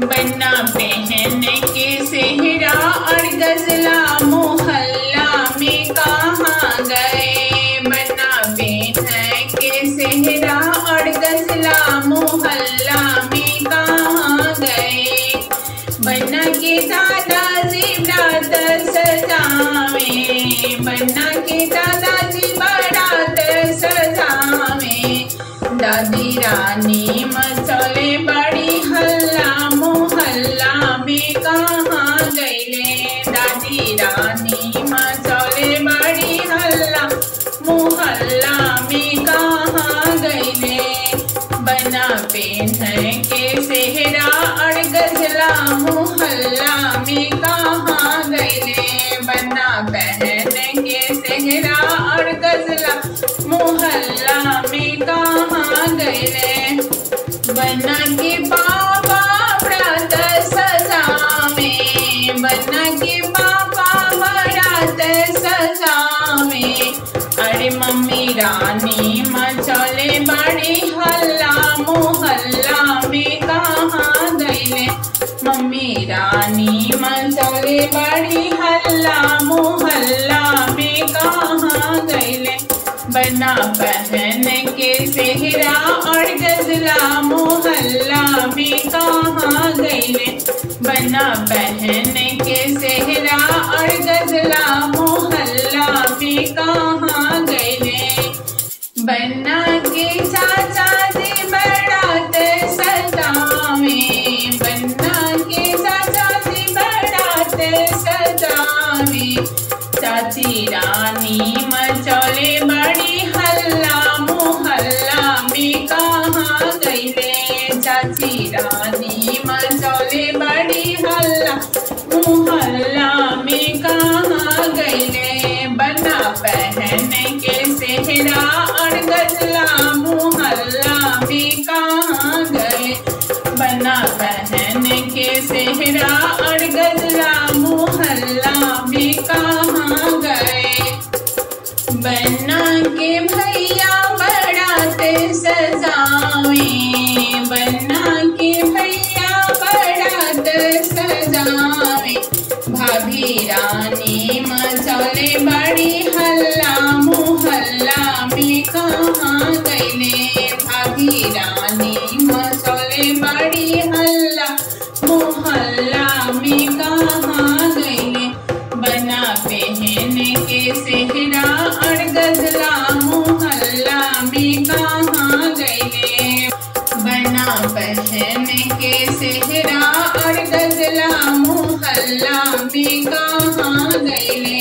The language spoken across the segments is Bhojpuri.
बन्ना पहन के सेहरा और गजला मोहल्ला में कहाँ गए। बन्ना पहन के सेहरा और गजला मोहल्ला में कहाँ गए। बन्ना के दादाजी बारात सजावे, बन्ना के दादाजी बारात सजावे। दादी रानी मचौले बड़ी हल्ला मोहल्ला में कहाँ गईले। दादी रानी मचौले बड़ी हल्ला मोहल्ला में कहाँ गईले। बन्ना पहन के सेहरा और गजला मोहल्ला में कहाँ गईले। बन्ना पहन के सेहरा और गजला मोहल्ला में कहाँ गईले। बन्ना के पापा व्रत सजावे, बन्ना के पापा व्रत सजावे। अरे मम्मी रानी मचौले बड़ी हल्ला मोहल्ला में कहाँ गईले। मम्मी रानी मचौले बड़ी हल्ला मोहल्ला में कहाँ गईले। बन्ना पहन के सेहरा और गजला मोहल्ला में कहाँ गईले। बन्ना पहन के सेहरा और गजला मोहल्ला में कहाँ गईले। बन्ना के चाचा जी बारात सजावे, बन्ना के चाचा जी बारात सजावे। चाची रानी मचौले बड़ी हल्ला मोहल्ला में कहाँ गईले। चाची रानी मचौले बड़ी हल्ला मोहल्ला में कहाँ गईले। बन्ना पहन के सेहरा और गजला मोहल्ला में कहाँ गए। बन्ना पहन के सेहरा और गजला मोहल्ला में कहाँ गए। बन्ना के भैया बारात सजावे, बन्ना के भैया बारात सजावे। भाभी रानी मचौले बड़ी हल्ला मोहल्ला में कहाँ गईले। भाभी रानी मचौले बड़ी हल्ला मोहल्ला में कहाँ गईले। बन्ना पहन के सेहरा और गजला मोहल्ला में कहाँ गईले। बन्ना पहन के सेहरा और गजला मोहल्ला में कहाँ गईले।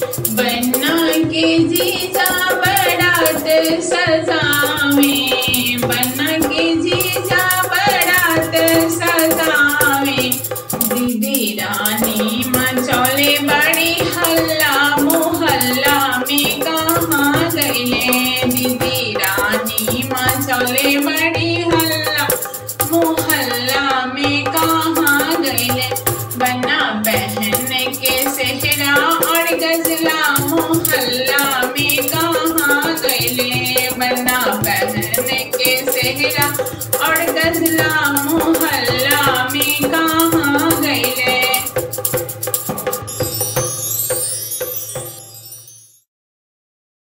बन्ना के जीजा बारात सजावे, बन्ना के जीजा बारात सजावे। दीदी रानी मचौले बड़ी हल्ला मोहल्ला में कहाँ गईले। दीदी रानी मचौले बड़ी हल्ला मोहल्ला में कहाँ गईले। बन्ना पहन के सेहरा और गजला मोहल्ला में कहाँ गईले। बन्ना